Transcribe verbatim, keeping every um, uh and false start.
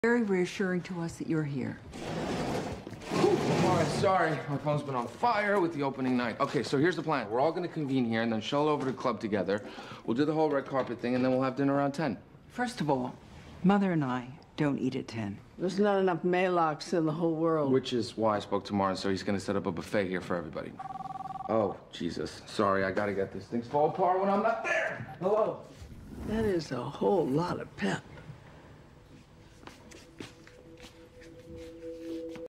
Very reassuring to us that you're here. All right, sorry. My phone's been on fire with the opening night. Okay, so here's the plan. We're all gonna convene here and then shull over to the club together. We'll do the whole red carpet thing and then we'll have dinner around ten. First of all, Mother and I don't eat at ten. There's not enough Maylocks in the whole world. Which is why I spoke to Martin, so he's gonna set up a buffet here for everybody. Oh, Jesus. Sorry, I gotta get this thing fall apart when I'm not there. Hello? That is a whole lot of pep.